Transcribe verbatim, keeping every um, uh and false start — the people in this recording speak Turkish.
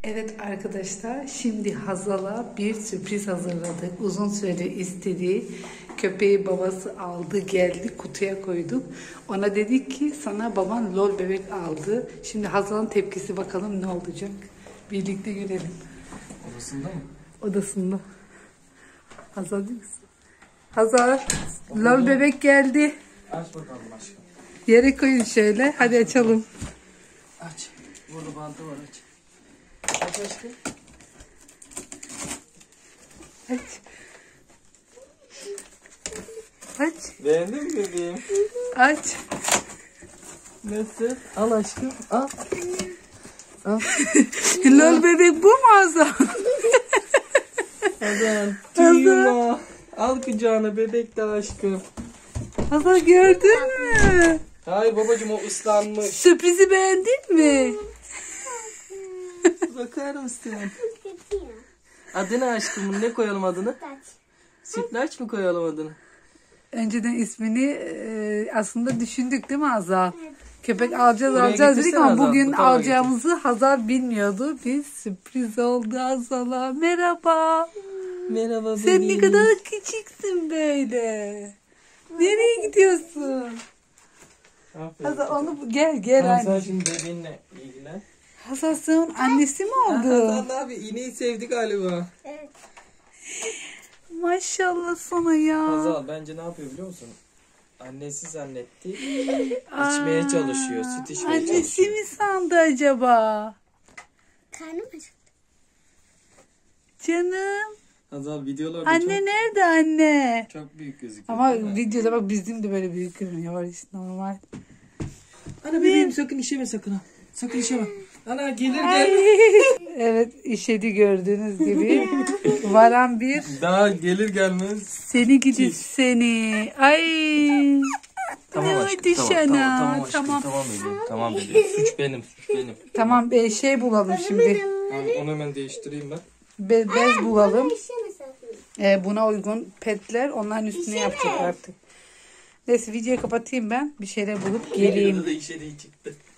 Evet arkadaşlar, şimdi Hazal'a bir sürpriz hazırladık. Uzun süredir istediği köpeği babası aldı, geldi, kutuya koyduk. Ona dedik ki sana baban lol bebek aldı. Şimdi Hazal'ın tepkisi, bakalım ne olacak. Birlikte görelim. Odasında mı? Odasında. Hazal değil misin? Hazal, lol bebek geldi. Aç bakalım aşkım. Yere koyun şöyle. Hadi açalım. Aç. Burada bantı var, aç. Aç aşkım. Aç. Aç. Beğendin mi bebeğim? Aç. Nasıl? Al aşkım, al. Al. Lol bebek bu mu Hazal? Hazal, tüyüma. Al kucağına bebek de aşkım. Hazal gördün mü? Hayır babacığım, o ıslanmış. Sürprizi beğendin mi? Bakar mısın? Adını aşkım, ne koyalım adını? Sütlaç mı koyalım adını? Önceden ismini e, aslında düşündük değil mi Hazal? Köpek alacağız Oraya alacağız dedik getirsene ama Hazal, bugün bu tarafa alacağımızı Hazal bilmiyordu. Bir sürpriz oldu Hazal'a. Merhaba. Merhaba bebeğim. Sen ne kadar küçüksün böyle. Nereye gidiyorsun? Aferin. Hazal onu gel gel Tamam, sen anne. şimdi bebeğinle ilgilen. Hazal senin annesi mi oldu? Hazal abi iğneyi sevdi galiba. Evet. Maşallah sana ya. Hazal bence ne yapıyor biliyor musun? Annesi zannetti. İçmeye çalışıyor. Süt içmeye Annesi çalışıyor. mi sandı acaba? Karnım acıktı. Canım. Hazal videolarda Anne nerede anne? çok, çok büyük gözüküyor. Ama değil mi? videoda bak bizim de böyle büyük görünüyor işte normal. Ana bebeğim sakın işeme sakın ha. Sakın işeme. Ana gelir Ay. gel. Evet, işedi gördüğünüz gibi. Varan bir. Daha gelir gelmez. Seni gidip seni. Ay. Tamam Ne aşkım. oldu Tamam, sana? tamam, tamam aşkım. Tamam. Tamam bebeğim. Tamam bebeğim. Suç benim. Suç benim. Tamam, e, şey bulalım şimdi. Tamam, onu hemen değiştireyim ben. Be- bez bulalım. İşe misafir. E, buna uygun petler, onların üstüne yapacak artık. Neyse, videoyu kapatayım ben. Bir şeyler bulup geleyim. Videoda da işe değil çıktı.